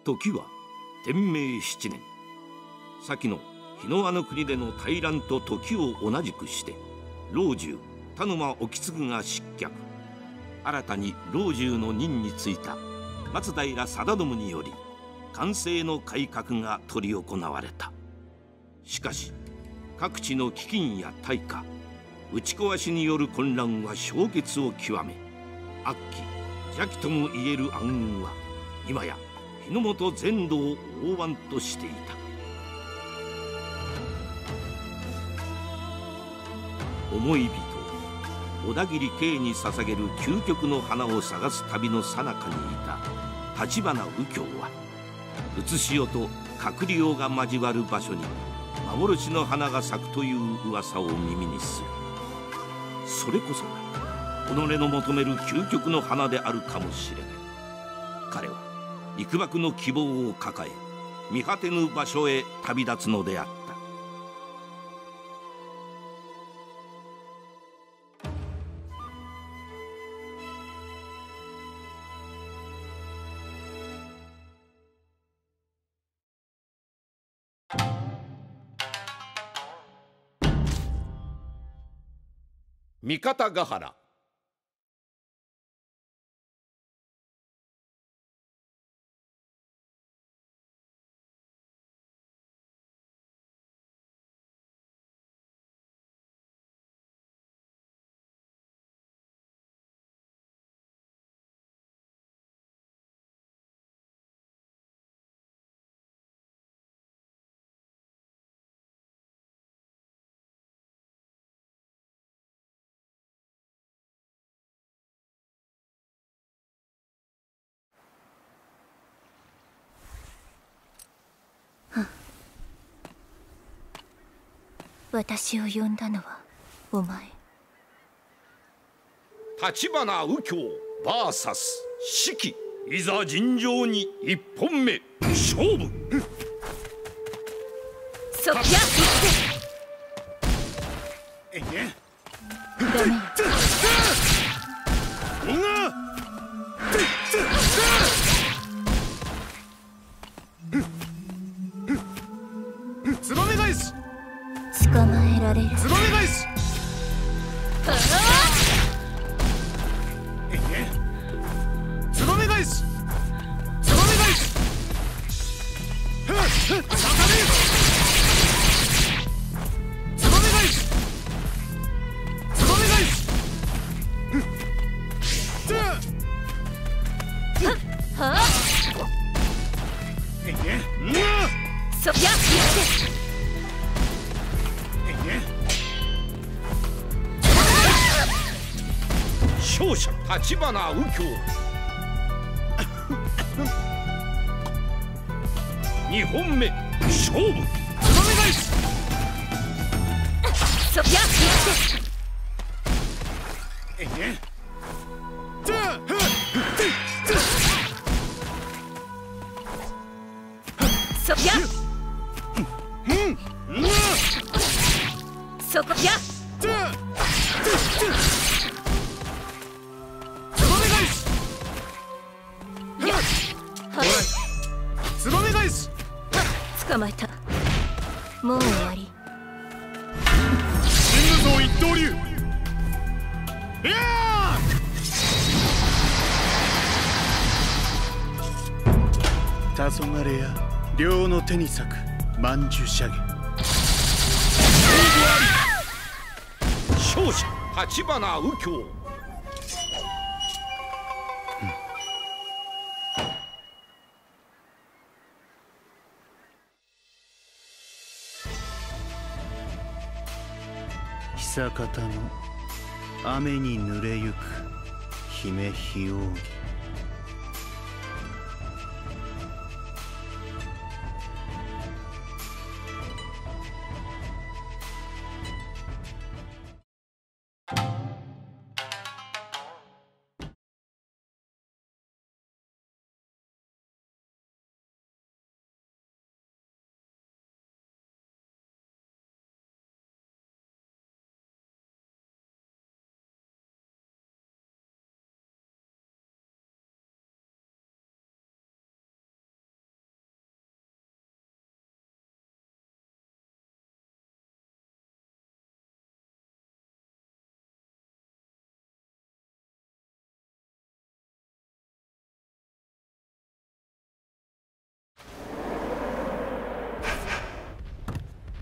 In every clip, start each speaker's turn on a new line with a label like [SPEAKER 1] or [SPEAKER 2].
[SPEAKER 1] 時は天明7年、先の日の輪の国での大乱と時を同じくして、老中田沼意次が失脚。新たに老中の任に就いた松平定信により寛政の改革が執り行われた。しかし各地の飢饉や大火、打ち壊しによる混乱は氷結を極め、悪鬼邪気ともいえる暗雲は今や日の本全土を覆わんとしていた。思い人小田切慶に捧げる究極の花を探す旅の最中にいた橘右京は、写し代と閣僚が交わる場所に幻の花が咲くという噂を耳にする。それこそが己の求める究極の花であるかもしれない。彼は幾ばくの希望を抱え、見果てぬ場所へ旅立つのであった。三方ヶ原。
[SPEAKER 2] 私を呼んだのはお前。
[SPEAKER 1] 橘右京 VS 四季、いざ尋常に一本目勝負。
[SPEAKER 2] そりゃ
[SPEAKER 3] ええ
[SPEAKER 2] ダメよ。
[SPEAKER 3] ツバメ返し、
[SPEAKER 2] 捕まえられる。
[SPEAKER 3] ツバメ返し、ええツバメ返し、ツバメ返し、サタネツバメ返し、ツバメ返し、
[SPEAKER 2] はあ、
[SPEAKER 3] ええ
[SPEAKER 2] そりゃ
[SPEAKER 1] 勝者橘右京。二本目勝負。
[SPEAKER 3] ツバメ返し、
[SPEAKER 2] そりゃ
[SPEAKER 3] ええ
[SPEAKER 2] そりゃそこや
[SPEAKER 3] ツバメ返し、
[SPEAKER 2] 捕まえた。もう終わり。
[SPEAKER 3] 神武蔵一刀流、いやー黄昏や両の手に咲く曼珠射撃。
[SPEAKER 1] 勝者橘右京。
[SPEAKER 3] 久方の雨に濡れゆく姫日扇。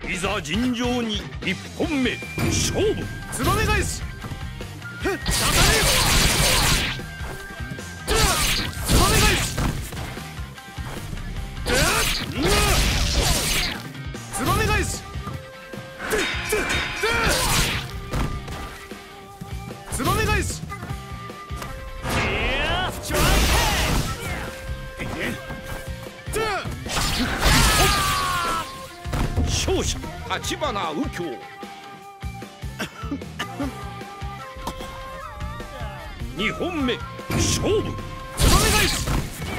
[SPEAKER 1] いざ尋常に一本目勝負。
[SPEAKER 3] つばめ返し。刺され。つばめ返し。つばめ返し。つばめ返し。
[SPEAKER 1] 勝者橘右京。2本目勝負。
[SPEAKER 3] つばめ返し。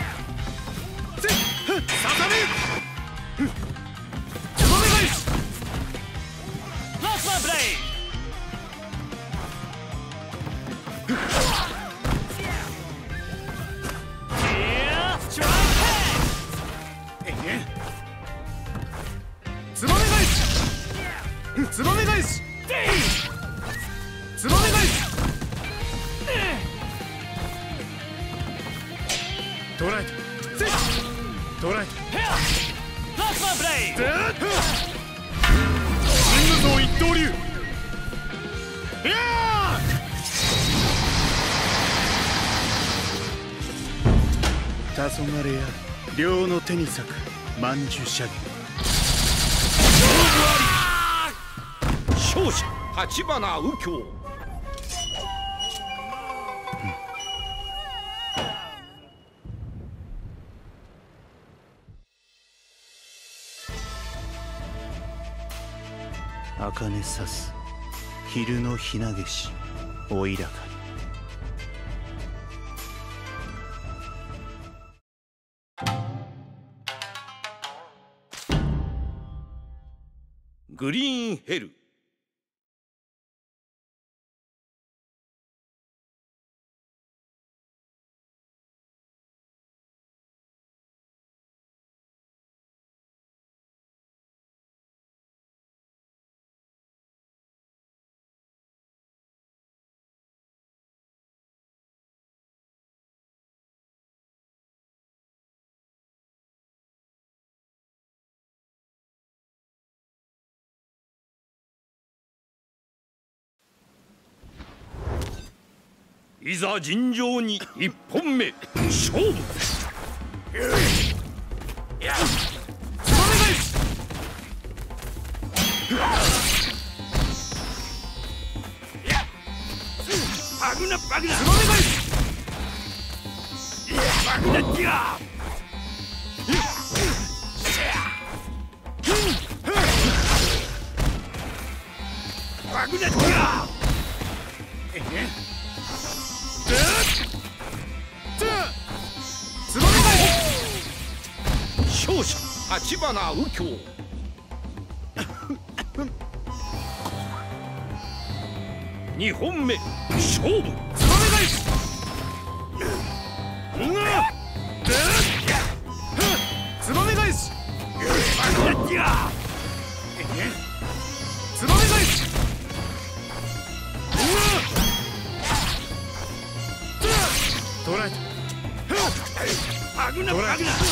[SPEAKER 3] 刺され。つばめ返し。ラストプレイ。つばめ返し。つばめ返し。つばめ返し。トライト。トライト。ラストプレイ。神武装一刀流。黄昏や両の手に咲く曼珠射撃。
[SPEAKER 1] 勝者橘右京。
[SPEAKER 3] 茜さす昼のひなげしおいらかに。
[SPEAKER 1] グリーンヘル。いざ尋常に一本目勝負。バグナバグナ。バグナティア。バグナティア。勝者橘右京。2本目勝負。
[SPEAKER 3] つばめ返し。つばめ返し。
[SPEAKER 1] バグナティア。
[SPEAKER 3] つばめ返し。トライト。
[SPEAKER 1] バグナバグナ。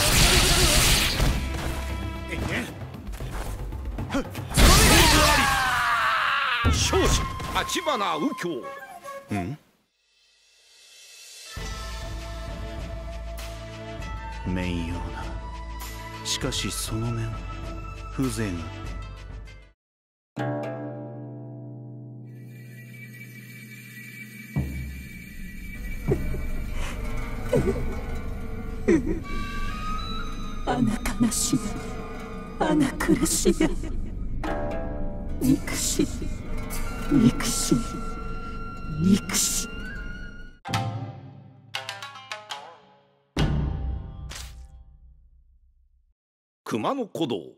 [SPEAKER 1] 勝者橘右京。
[SPEAKER 3] 面ような。しかしその面風情が。
[SPEAKER 4] 穴悲しや穴苦しや憎し憎し憎し。
[SPEAKER 1] 熊野古道。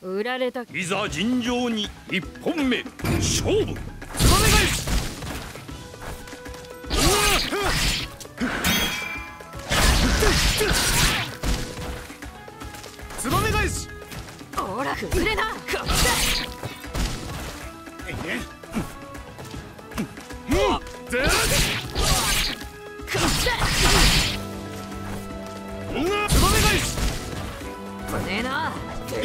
[SPEAKER 3] 売られた。
[SPEAKER 1] いざ尋常に一本目勝負。
[SPEAKER 3] つばめ返し。つばめ返し。ほら崩れな。つばめ返し。危ねえな。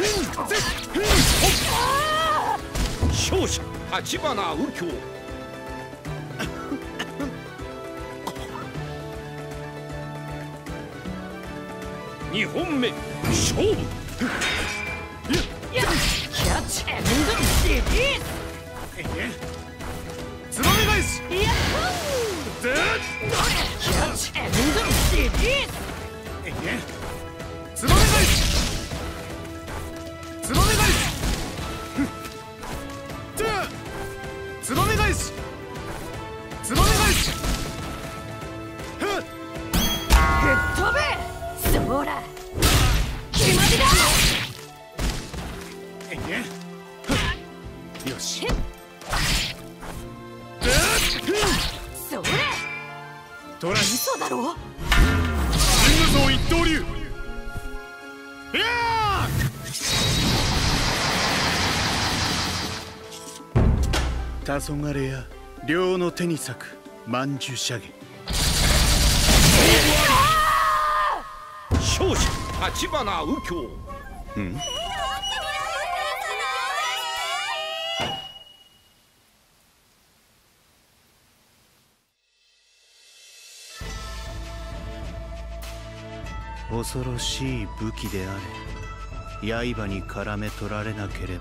[SPEAKER 1] 勝者橘右京。2本目勝負。
[SPEAKER 3] キャッチエンドリリース。つばめ返し。ヤッホー。キャッチエンドリリース。つばめ返し。つばめ返し。つばめ返し。つばめ返し。吹っ飛べ。そら決まりだ。よし。それ
[SPEAKER 5] トライ。
[SPEAKER 3] 嘘だろ。
[SPEAKER 5] 神武蔵一刀流。いやー。黄昏や両の手に咲く曼珠射撃。
[SPEAKER 1] 勝者橘右京。
[SPEAKER 5] 恐ろしい武器であれ、刃に絡め取られなければ。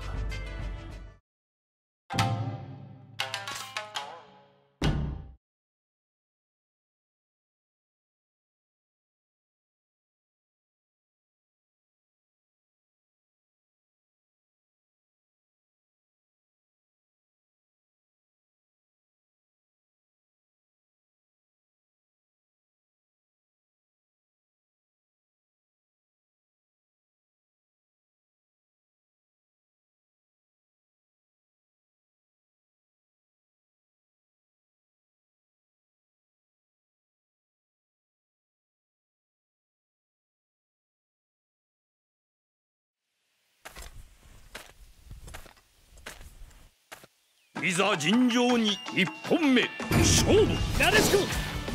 [SPEAKER 1] いざ尋常に一本目勝負。
[SPEAKER 3] なでしこ。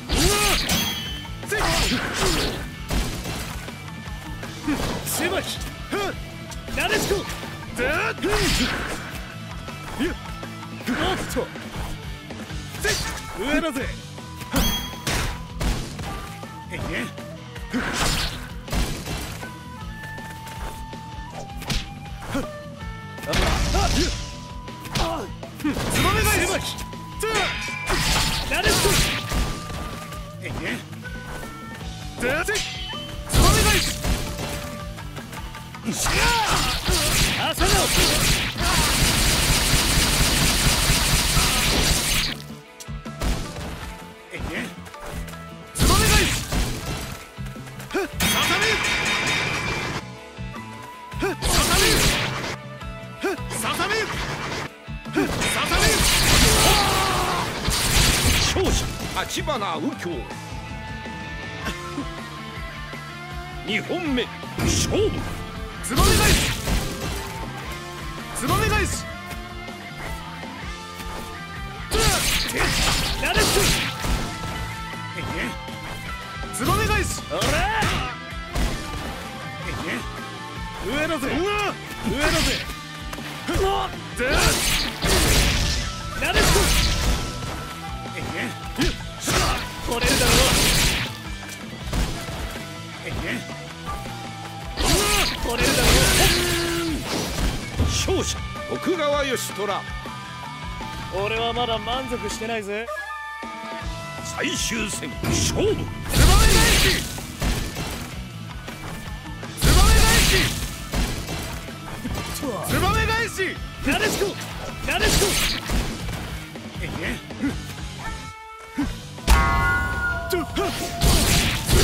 [SPEAKER 3] 狭き。なでしこ。おっと。上だぜ。つばめ返し。なでしこ。つばめ返し。朝直。つばめ返し。ささめ。ささめ。
[SPEAKER 1] 勝者橘右京。2本目勝負。
[SPEAKER 3] つばめ返し。つばめ返し。なでしこ。つばめ返し。おら上だぜ。上だぜ。なでしこ。取れるだろう。取れるだろう。
[SPEAKER 1] 勝者徳川義虎。
[SPEAKER 3] 俺はまだ満足してないぜ。
[SPEAKER 1] 最終戦勝負。
[SPEAKER 3] つばめ返し。つばめ返し。つばめ返し。なでしこ。なでしこ。つばめ6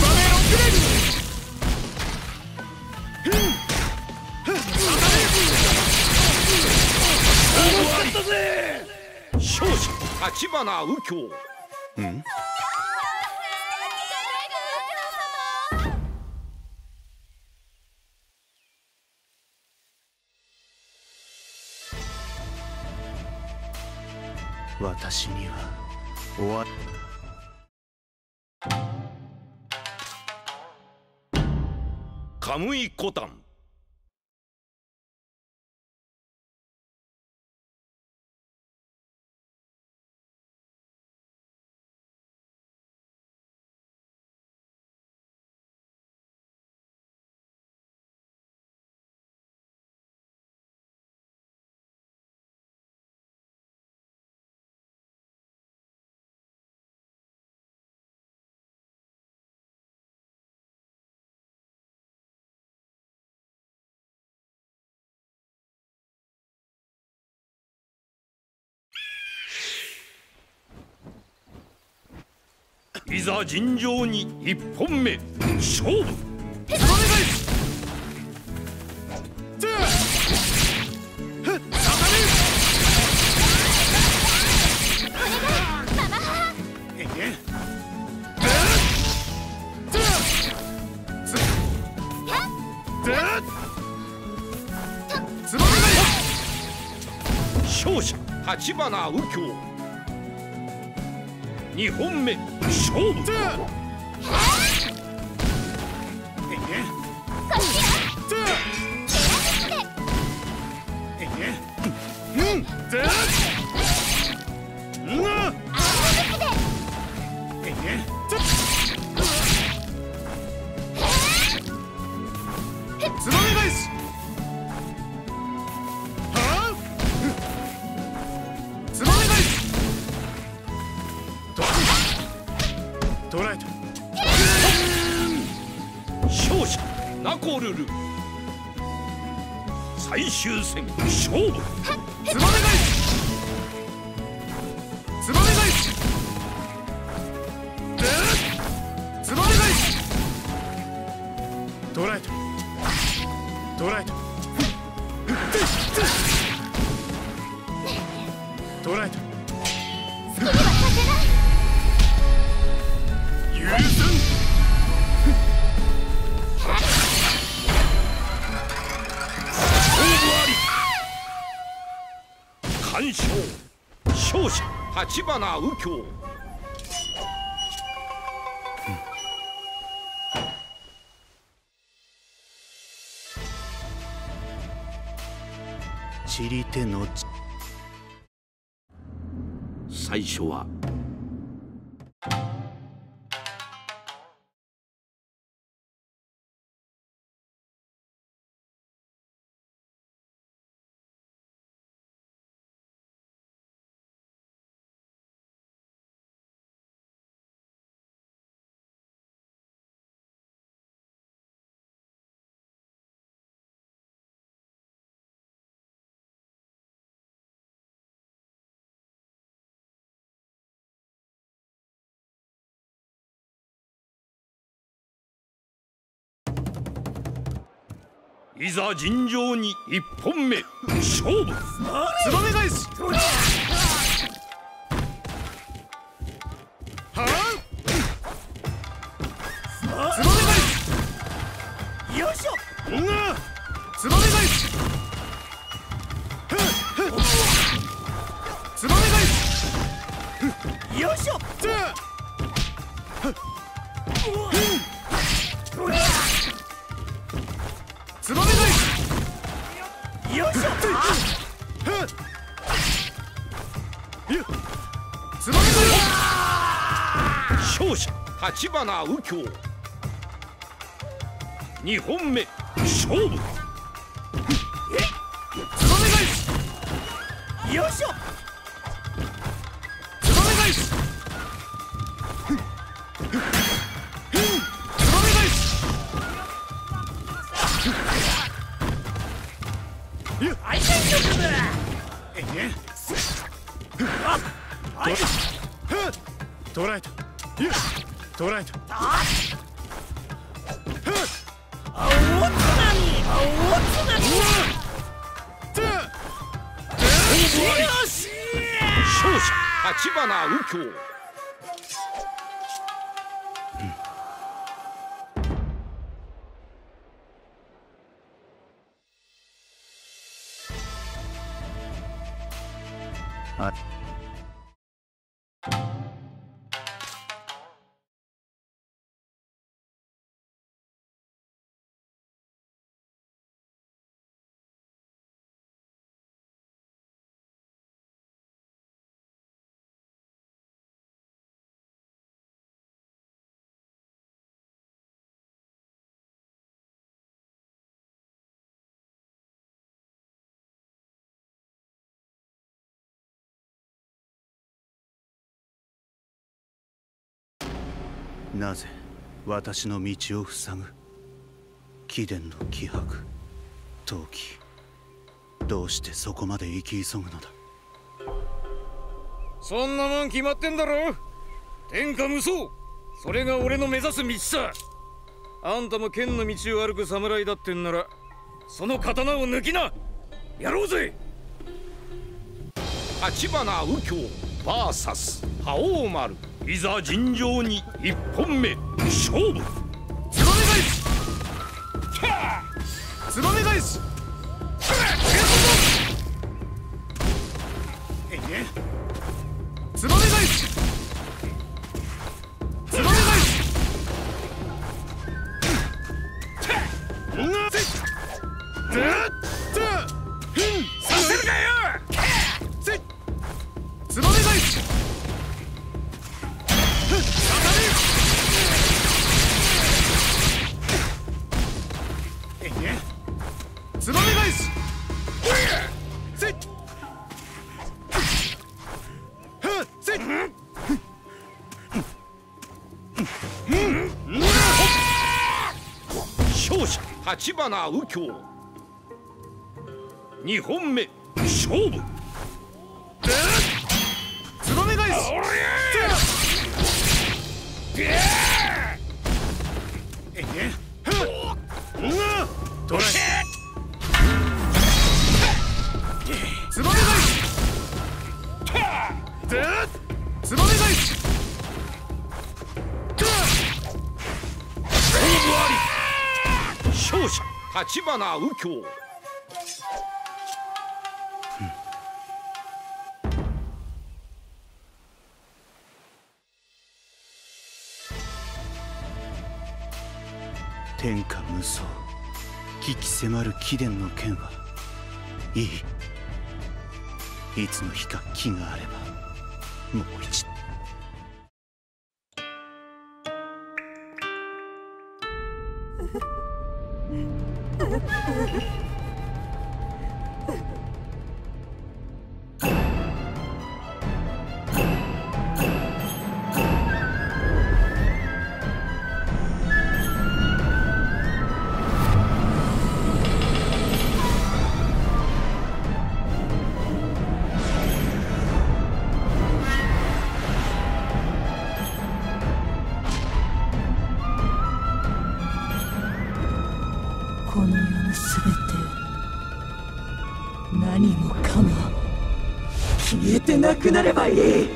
[SPEAKER 3] 連。
[SPEAKER 1] 立花右京。
[SPEAKER 5] 私には終わ
[SPEAKER 1] カムイコタン。いざ尋常に一本目勝負。勝者立花右京。2本目勝負。勝者ナコルル。最終戦勝負。つばめ返し。つばめ返し。つばめ返し。捕らえた。捕らえた。捕らえた。
[SPEAKER 2] 好きにはさせない。
[SPEAKER 1] 許さん。完勝。勝者立花右京。
[SPEAKER 5] 散り手の
[SPEAKER 1] 最初はいざ尋常に一本目勝負。つばめ返し。はあ。つばめ返し。よいしょ。つばめ返し。つばめ返し。よいしょ。つばめ返し。よいしょ。つばめ返し。勝者立花右京。2本目勝負。つばめ返し。よいしょ。つばめ返し。捕らえた。捕らえた。勝者橘右京。
[SPEAKER 5] あなぜ私の道を塞ぐ？貴殿の気迫、陶器、どうしてそこまで生き急ぐのだ？
[SPEAKER 3] そんなもん決まってんだろ。天下無双、それが俺の目指す道さ。あんたも剣の道を歩く侍だってんなら、その刀を抜きな。やろうぜ。
[SPEAKER 1] 橘右京 VS 覇王丸、いざ尋常に一本目勝負。
[SPEAKER 3] つばめ返し、つばめ返し、つばめ返し、つばめ返し、させるかよ。つばめ返し、つばめ返し、
[SPEAKER 1] 勝者橘右京、2本目勝負。
[SPEAKER 3] つばめ返し、トライ、つばめ返し、つばめ返し、
[SPEAKER 1] 勝負あり。勝者橘右京。
[SPEAKER 5] 天下無双、鬼気迫る貴殿の剣はいい。いつの日か気があればもう一度。
[SPEAKER 4] この世のすべて、何もかも消えてなくなればいい。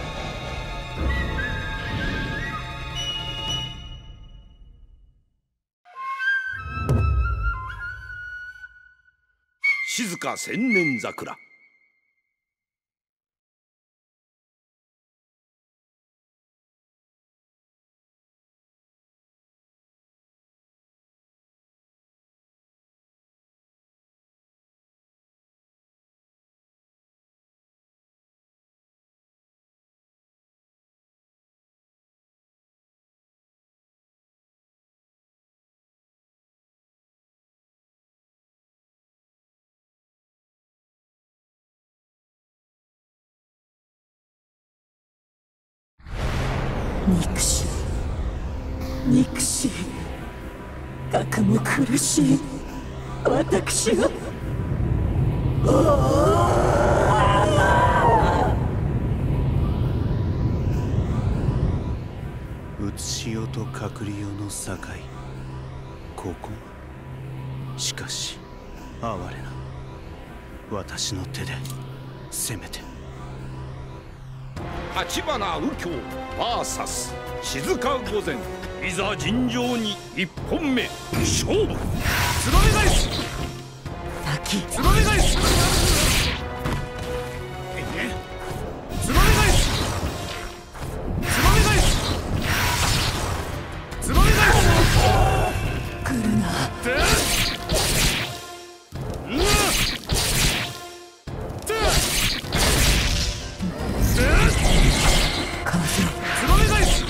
[SPEAKER 1] 静千年桜。
[SPEAKER 4] 憎しい、憎しい、かくも苦しい私は。
[SPEAKER 5] 写し世と隠り世の境、ここ。しかし哀れな、私の手でせめて
[SPEAKER 1] 橘右京 VS 静御前。いざ尋常に1本目勝負。
[SPEAKER 3] ツバメ返し。
[SPEAKER 4] 滝
[SPEAKER 3] ツバメ返し。ツバメ返し。ツバメ返し。ツバメ返し。
[SPEAKER 4] 来るな。
[SPEAKER 3] ツバメ返し。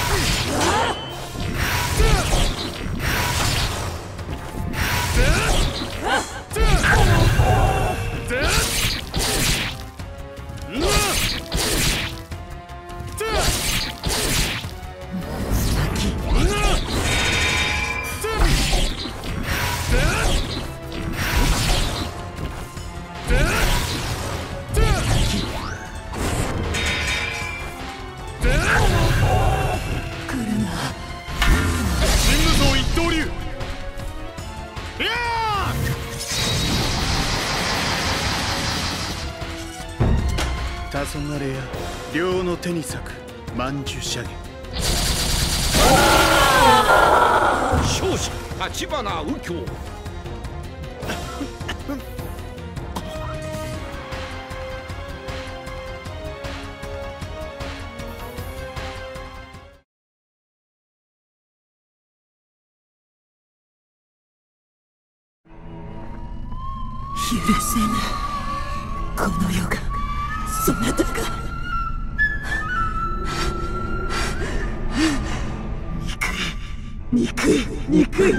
[SPEAKER 5] 黄昏や両の手に咲く曼珠射撃。
[SPEAKER 1] 勝者橘右京。
[SPEAKER 4] 許せぬ。この世がそなたが憎い。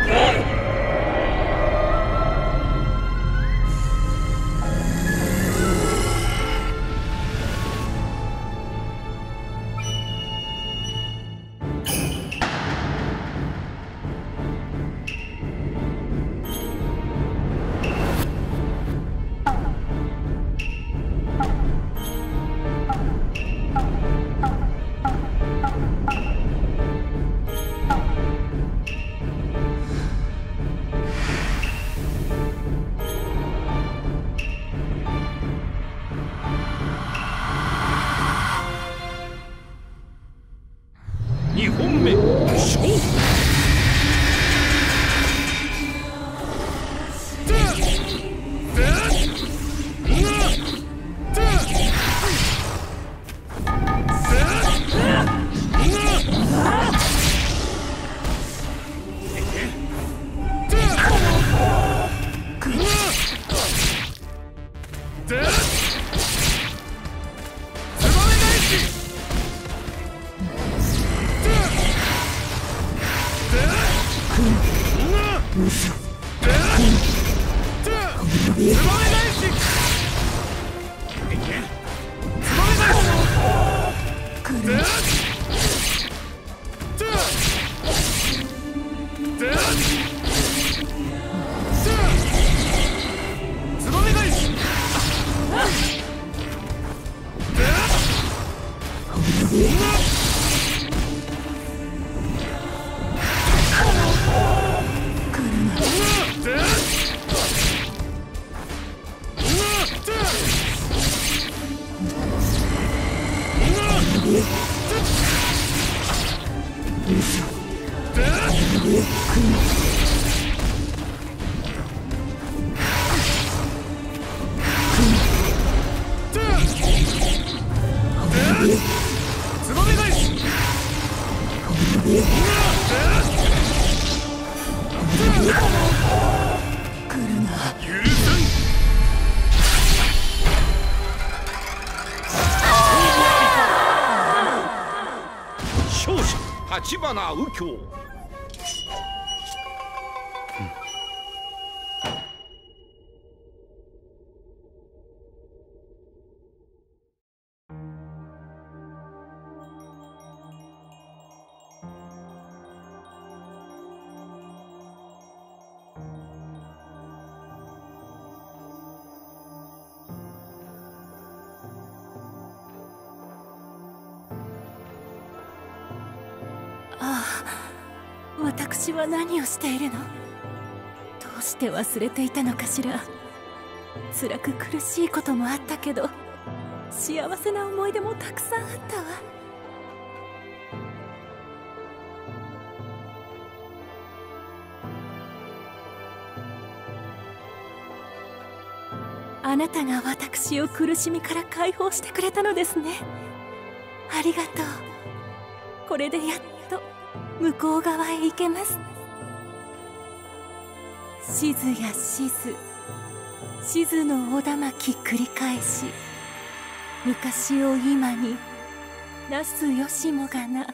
[SPEAKER 1] 2本目勝負。橘右京。
[SPEAKER 2] 私は何をしているの？どうして忘れていたのかしら。辛く苦しいこともあったけど、
[SPEAKER 4] 幸せな思い出もたくさんあったわ。あなたが私を苦しみから解放してくれたのですね。ありがとう。これでやっと向こう側へ行けます。しずやしず、しずのおだまき繰り返し、昔を今になすよしもがな。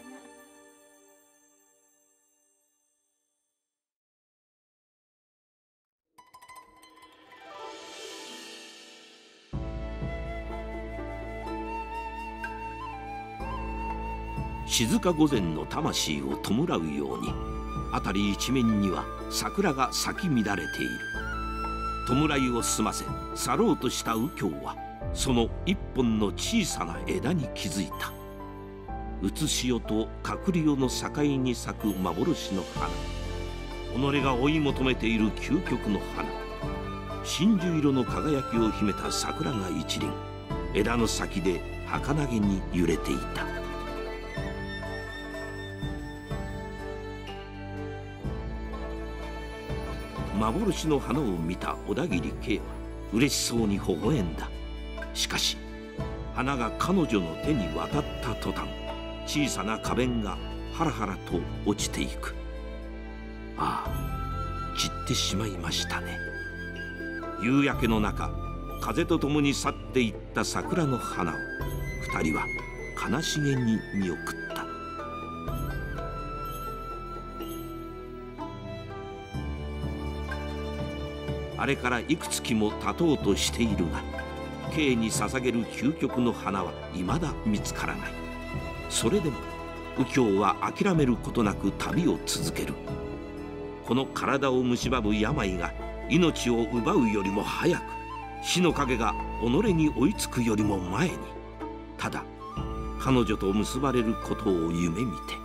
[SPEAKER 1] 静御前の魂を弔うように辺り一面には桜が咲き乱れている。弔いを済ませ去ろうとした右京はその一本の小さな枝に気づいた。うつしおと隔離おの境に咲く幻の花、己が追い求めている究極の花、真珠色の輝きを秘めた桜が一輪枝の先で儚げに揺れていた。幻の花を見た小田切慶は嬉しそうに微笑んだ。しかし花が彼女の手に渡った途端、小さな花弁がハラハラと落ちていく。ああ、散ってしまいましたね。夕焼けの中、風とともに去っていった桜の花を二人は悲しげに見送った。あれからいくつきも経とうとしているが、慶に捧げる究極の花は未だ見つからない。それでも右京は諦めることなく旅を続ける。この体を蝕む病が命を奪うよりも早く、死の影が己に追いつくよりも前に、ただ彼女と結ばれることを夢見て。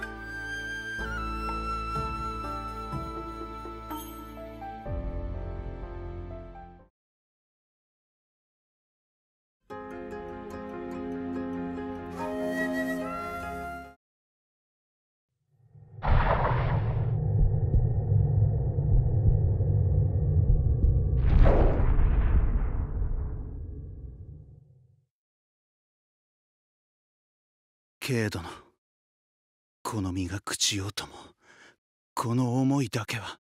[SPEAKER 5] 慶殿、この身が朽ちようともこの思いだけは